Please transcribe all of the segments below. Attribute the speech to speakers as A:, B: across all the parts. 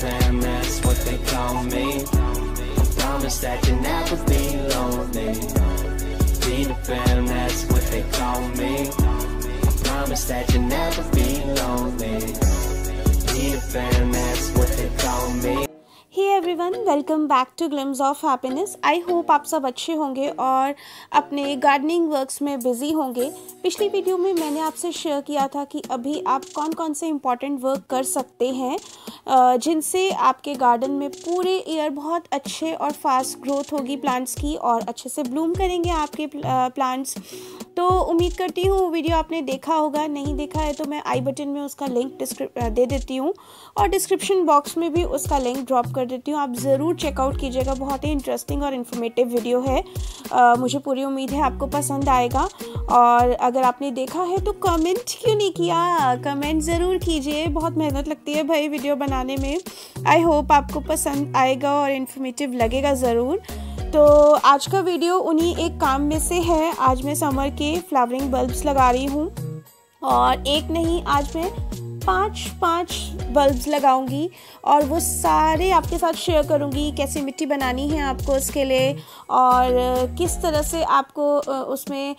A: fam, that's what they call me. I promise that you'll never be lonely. Peter Pan, that's what they call me. I promise that you'll never be lonely. Peter Pan, that's what they call me.
B: Hey everyone, welcome back to glimpse of happiness. I hope आप सब अच्छे होंगे और अपने gardening works में busy होंगे। पिछली video में मैंने आपसे शेयर किया था कि अभी आप कौन कौन से इम्पॉर्टेंट वर्क कर सकते हैं जिनसे आपके गार्डन में पूरे ईयर बहुत अच्छे और फास्ट ग्रोथ होगी प्लांट्स की और अच्छे से ब्लूम करेंगे आपके प्लांट्स। तो उम्मीद करती हूँ वीडियो आपने देखा होगा। नहीं देखा है तो मैं आई बटन में उसका लिंक दे देती हूँ और डिस्क्रिप्शन बॉक्स में भी उसका लिंक ड्रॉप कर देती हूँ। आप ज़रूर चेकआउट कीजिएगा, बहुत ही इंटरेस्टिंग और इन्फॉर्मेटिव वीडियो है। मुझे पूरी उम्मीद है आपको पसंद आएगा। और अगर आपने देखा है तो कमेंट क्यों नहीं किया, कमेंट ज़रूर कीजिए। बहुत मेहनत लगती है भाई वीडियो बनाने में। आई होप आपको पसंद आएगा और इन्फॉर्मेटिव लगेगा ज़रूर। तो आज का वीडियो उन्हीं एक काम में से है। आज मैं समर के फ्लावरिंग बल्ब्स लगा रही हूँ और एक नहीं, आज मैं पाँच बल्ब्स लगाऊंगी और वो सारे आपके साथ शेयर करूंगी। कैसे मिट्टी बनानी है आपको उसके लिए और किस तरह से आपको उसमें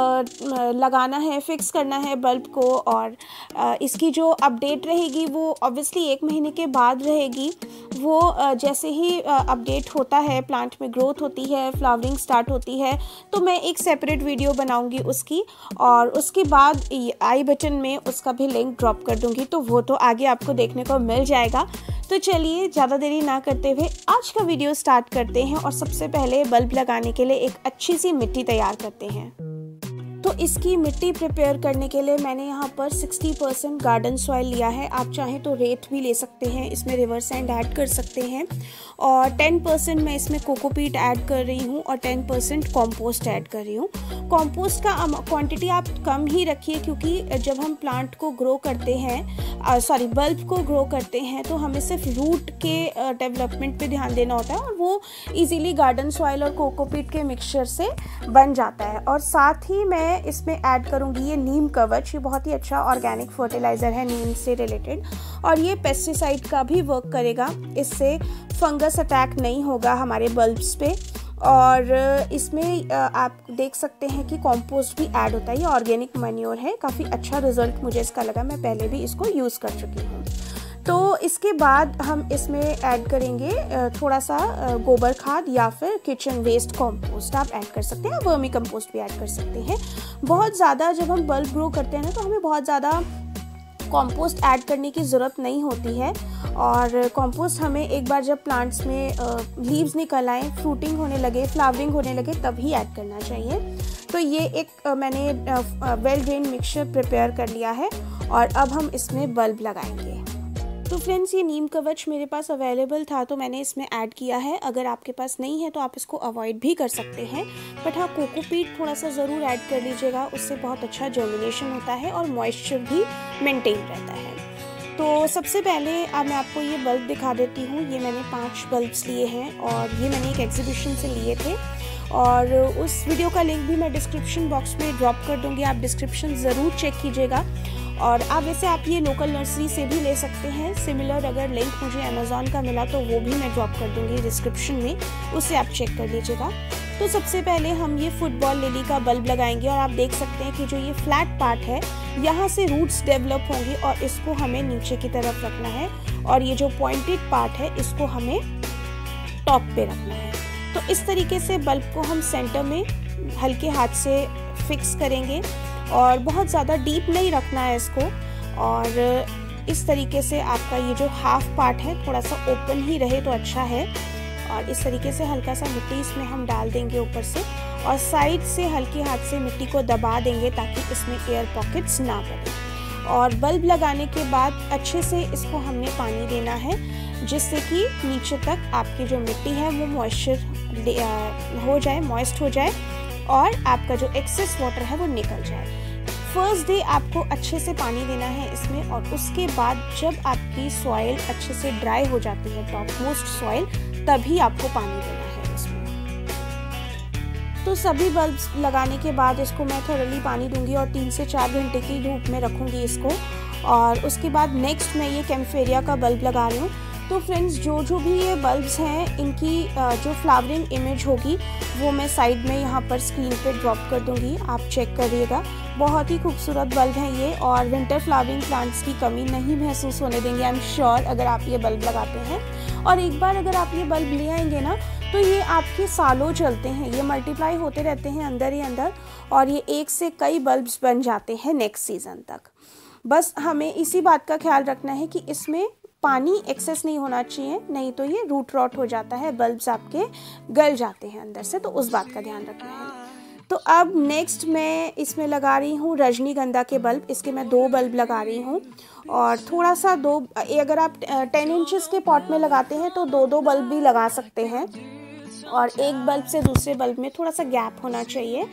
B: लगाना है, फिक्स करना है बल्ब को। और इसकी जो अपडेट रहेगी वो ऑब्वियसली 1 महीने के बाद रहेगी। वो जैसे ही अपडेट होता है, प्लांट में ग्रोथ होती है, फ्लावरिंग स्टार्ट होती है, तो मैं एक सेपरेट वीडियो बनाऊंगी उसकी और उसके बाद आई बटन में उसका भी लिंक ड्रॉप कर दूंगी। तो वो तो आगे आपको देखने को मिल जाएगा। तो चलिए ज़्यादा देरी ना करते हुए आज का वीडियो स्टार्ट करते हैं और सबसे पहले बल्ब लगाने के लिए एक अच्छी सी मिट्टी तैयार करते हैं। तो इसकी मिट्टी प्रिपेयर करने के लिए मैंने यहाँ पर 60% गार्डन सॉइल लिया है। आप चाहें तो रेत भी ले सकते हैं, इसमें रिवर सैंड ऐड कर सकते हैं और 10% मैं इसमें कोकोपीट ऐड कर रही हूँ और 10% कॉम्पोस्ट ऐड कर रही हूँ। कॉम्पोस्ट का क्वांटिटी आप कम ही रखिए क्योंकि जब हम प्लांट को ग्रो करते हैं बल्ब को ग्रो करते हैं तो हमें सिर्फ रूट के डेवलपमेंट पे ध्यान देना होता है और वो इजीली गार्डन सॉइल और कोकोपीट के मिक्सचर से बन जाता है। और साथ ही मैं इसमें ऐड करूंगी ये नीम कवच। ये बहुत ही अच्छा ऑर्गेनिक फर्टिलाइज़र है नीम से रिलेटेड और ये पेस्टिसाइड का भी वर्क करेगा। इससे फंगस अटैक नहीं होगा हमारे बल्ब्स पे। और इसमें आप देख सकते हैं कि कंपोस्ट भी ऐड होता है। ये ऑर्गेनिक मैन्योर है, काफ़ी अच्छा रिजल्ट मुझे इसका लगा। मैं पहले भी इसको यूज़ कर चुकी हूँ। तो इसके बाद हम इसमें ऐड करेंगे थोड़ा सा गोबर खाद या फिर किचन वेस्ट कंपोस्ट आप ऐड कर सकते हैं, वर्मी कंपोस्ट भी ऐड कर सकते हैं। बहुत ज़्यादा जब हम बल्ब ग्रो करते हैं ना तो हमें बहुत ज़्यादा कंपोस्ट ऐड करने की ज़रूरत नहीं होती है। और कंपोस्ट हमें एक बार जब प्लांट्स में लीव्स निकल आए, फ्रूटिंग होने लगे, फ्लावरिंग होने लगे, तभी ऐड करना चाहिए। तो ये एक मैंने वेल ड्रेन मिक्सचर प्रिपेयर कर लिया है और अब हम इसमें बल्ब लगाएंगे। तो फ्रेंड्स, ये नीम कवच मेरे पास अवेलेबल था तो मैंने इसमें ऐड किया है। अगर आपके पास नहीं है तो आप इसको अवॉइड भी कर सकते हैं, बट हाँ, कोकोपीट थोड़ा सा ज़रूर ऐड कर लीजिएगा। उससे बहुत अच्छा जर्मिनेशन होता है और मॉइस्चर भी मेंटेन रहता है। तो सबसे पहले अब मैं आपको ये बल्ब दिखा देती हूँ। ये मैंने 5 बल्ब्स लिए हैं और ये मैंने एक एग्जीबिशन से लिए थे और उस वीडियो का लिंक भी मैं डिस्क्रिप्शन बॉक्स में ड्रॉप कर दूँगी। आप डिस्क्रिप्शन ज़रूर चेक कीजिएगा। और अब वैसे आप ये लोकल नर्सरी से भी ले सकते हैं। सिमिलर अगर लिंक मुझे अमेज़ॉन का मिला तो वो भी मैं ड्रॉप कर दूंगी डिस्क्रिप्शन में, उससे आप चेक कर लीजिएगा। तो सबसे पहले हम ये फुटबॉल लिली का बल्ब लगाएंगे और आप देख सकते हैं कि जो ये फ्लैट पार्ट है यहाँ से रूट्स डेवलप होंगी और इसको हमें नीचे की तरफ रखना है और ये जो पॉइंटेड पार्ट है इसको हमें टॉप पे रखना है। तो इस तरीके से बल्ब को हम सेंटर में हल्के हाथ से फिक्स करेंगे और बहुत ज़्यादा डीप नहीं रखना है इसको। और इस तरीके से आपका ये जो हाफ पार्ट है थोड़ा सा ओपन ही रहे तो अच्छा है। और इस तरीके से हल्का सा मिट्टी इसमें हम डाल देंगे ऊपर से और साइड से हल्के हाथ से मिट्टी को दबा देंगे ताकि इसमें एयर पॉकेट्स ना पड़े। और बल्ब लगाने के बाद अच्छे से इसको हमने पानी देना है जिससे कि नीचे तक आपकी जो मिट्टी है वो मॉइस्चर हो जाए, मॉइस्ट हो जाए और आपका जो एक्सेस वाटर है वो निकल जाए। फर्स्ट डे आपको अच्छे से पानी देना है इसमें और उसके बाद जब आपकी सॉइल अच्छे से ड्राई हो जाती है, टॉप मोस्ट सॉइल, तभी आपको पानी देना है इसमें। तो सभी बल्ब्स लगाने के बाद इसको मैं थोरली पानी दूंगी और 3 से 4 घंटे की धूप में रखूंगी इसको। और उसके बाद नेक्स्ट मैं ये कैम्फेरिया का बल्ब लगा रही हूँ। तो फ्रेंड्स जो भी ये बल्ब्स हैं इनकी जो फ्लावरिंग इमेज होगी वो मैं साइड में यहाँ पर स्क्रीन पे ड्रॉप कर दूँगी, आप चेक करिएगा। बहुत ही खूबसूरत बल्ब हैं ये और विंटर फ्लावरिंग प्लांट्स की कमी नहीं महसूस होने देंगे आई एम श्योर अगर आप ये बल्ब लगाते हैं। और एक बार अगर आप ये बल्ब ले आएंगे ना तो ये आपके सालों चलते हैं, ये मल्टीप्लाई होते रहते हैं अंदर ही अंदर और ये एक से कई बल्ब्स बन जाते हैं नेक्स्ट सीज़न तक। बस हमें इसी बात का ख्याल रखना है कि इसमें पानी एक्सेस नहीं होना चाहिए, नहीं तो ये रूट रॉट हो जाता है, बल्ब्स आपके गल जाते हैं अंदर से, तो उस बात का ध्यान रखना है। तो अब नेक्स्ट मैं इसमें लगा रही हूँ रजनीगंधा के बल्ब। इसके मैं 2 बल्ब लगा रही हूँ और थोड़ा सा अगर आप 10 इंचेस के पॉट में लगाते हैं तो 2 बल्ब भी लगा सकते हैं और एक बल्ब से दूसरे बल्ब में थोड़ा सा गैप होना चाहिए।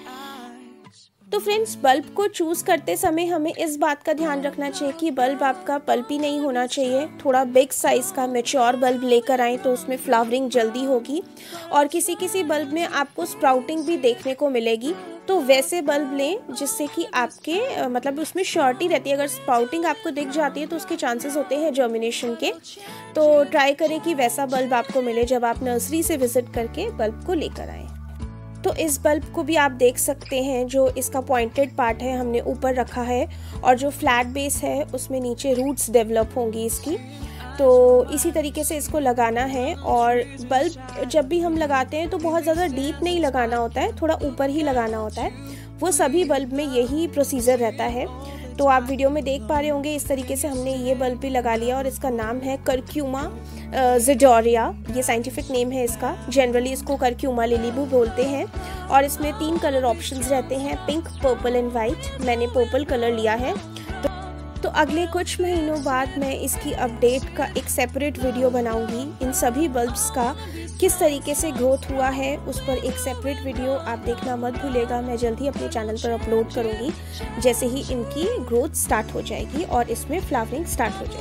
B: तो फ्रेंड्स, बल्ब को चूज़ करते समय हमें इस बात का ध्यान रखना चाहिए कि बल्ब आपका पल्पी नहीं होना चाहिए। थोड़ा बिग साइज़ का मैच्योर बल्ब लेकर आएँ तो उसमें फ्लावरिंग जल्दी होगी और किसी बल्ब में आपको स्प्राउटिंग भी देखने को मिलेगी। तो वैसे बल्ब लें जिससे कि आपके मतलब उसमें श्योरिटी रहती है। अगर स्प्राउटिंग आपको दिख जाती है तो उसके चांसेस होते हैं जर्मिनेशन के, तो ट्राई करें कि वैसा बल्ब आपको मिले जब आप नर्सरी से विज़िट करके बल्ब को लेकर आएँ। तो इस बल्ब को भी आप देख सकते हैं, जो इसका पॉइंटेड पार्ट है हमने ऊपर रखा है और जो फ्लैट बेस है उसमें नीचे रूट्स डेवलप होंगी इसकी। तो इसी तरीके से इसको लगाना है और बल्ब जब भी हम लगाते हैं तो बहुत ज़्यादा डीप नहीं लगाना होता है, थोड़ा ऊपर ही लगाना होता है। वो सभी बल्ब में यही प्रोसीजर रहता है। तो आप वीडियो में देख पा रहे होंगे इस तरीके से हमने ये बल्ब भी लगा लिया और इसका नाम है कर्क्यूमा ज़िडोरिया, ये साइंटिफिक नेम है इसका। जनरली इसको कर्क्यूमा लिलीबू बोलते हैं और इसमें 3 कलर ऑप्शंस रहते हैं, पिंक, पर्पल एंड वाइट। मैंने पर्पल कलर लिया है। तो अगले कुछ महीनों बाद मैं इसकी अपडेट का एक सेपरेट वीडियो बनाऊंगी। इन सभी बल्ब्स का किस तरीके से ग्रोथ हुआ है उस पर एक सेपरेट वीडियो आप देखना मत भूलिएगा। मैं जल्द ही अपने चैनल पर अपलोड करूंगी जैसे ही इनकी ग्रोथ स्टार्ट हो जाएगी और इसमें फ्लावरिंग स्टार्ट हो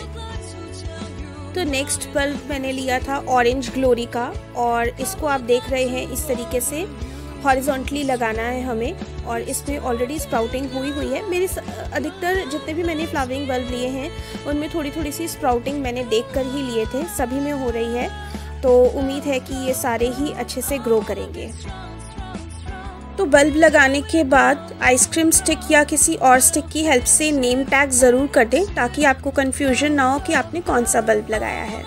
B: जाएगी। तो नेक्स्ट बल्ब मैंने लिया था ऑरेंज ग्लोरी का और इसको आप देख रहे हैं इस तरीके से हॉरिजॉन्टली लगाना है हमें और इसमें ऑलरेडी स्प्राउटिंग हुई है। मेरे अधिकतर जितने भी मैंने फ्लावरिंग बल्ब लिए हैं उनमें थोड़ी सी स्प्राउटिंग मैंने देखकर ही लिए थे, सभी में हो रही है। तो उम्मीद है कि ये सारे ही अच्छे से ग्रो करेंगे। तो बल्ब लगाने के बाद आइसक्रीम स्टिक या किसी और स्टिक की हेल्प से नेम टैग ज़रूर कर दें ताकि आपको कन्फ्यूजन ना हो कि आपने कौन सा बल्ब लगाया है।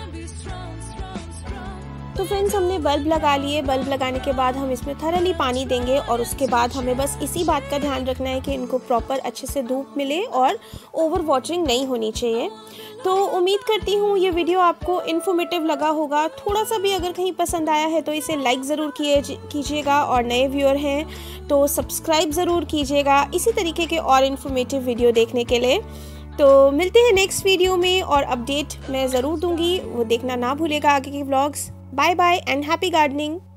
B: तो फ्रेंड्स, हमने बल्ब लगा लिए। बल्ब लगाने के बाद हम इसमें थरली पानी देंगे और उसके बाद हमें बस इसी बात का ध्यान रखना है कि इनको प्रॉपर अच्छे से धूप मिले और ओवर वाटरिंग नहीं होनी चाहिए। तो उम्मीद करती हूँ ये वीडियो आपको इन्फॉर्मेटिव लगा होगा। थोड़ा सा भी अगर कहीं पसंद आया है तो इसे लाइक ज़रूर कीजिएगा और नए व्यूअर हैं तो सब्सक्राइब ज़रूर कीजिएगा इसी तरीके के और इन्फॉर्मेटिव वीडियो देखने के लिए। तो मिलते हैं नेक्स्ट वीडियो में और अपडेट मैं ज़रूर दूँगी, वो देखना ना भूलेगा आगे के vlogs. Bye bye and happy gardening.